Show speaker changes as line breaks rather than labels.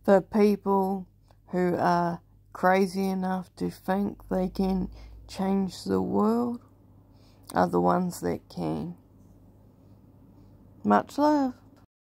The people who are crazy enough to think they can change the world are the ones that can. Much love.